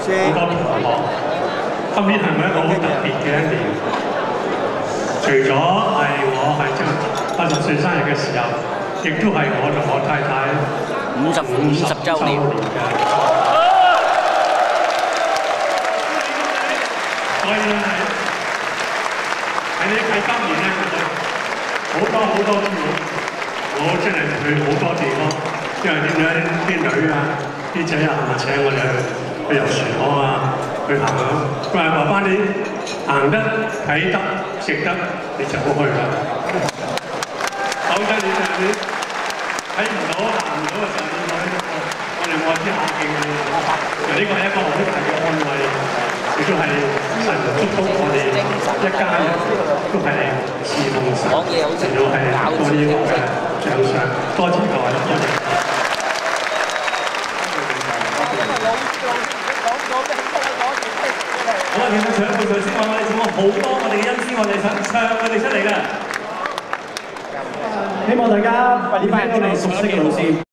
好多同學。今年係咪一個好特別嘅一年？除咗係我係即係80歲生日嘅時候，亦都係我同我太太50週年嘅。所以咧喺呢喺今年咧，好多節目，我真係去好多地方，因為點解啲女啊、啲仔啊請我哋去遊船河啊，去行啊，佢話翻你行得、睇得、食得，你就好去啦。否則你睇唔到、行唔到嘅時候，我哋愛之下敬你。其實呢個係一個好大嘅安慰，亦都係神祝福我哋一家人都係侍奉神，嚟到係攞呢個嘅獎賞。多謝各位，多謝。好啊！其實長輩頭先話我哋仲有好多我哋嘅恩師，我哋想唱佢哋出嚟嘅。希望大家快啲翻到嚟熟悉嘅路線。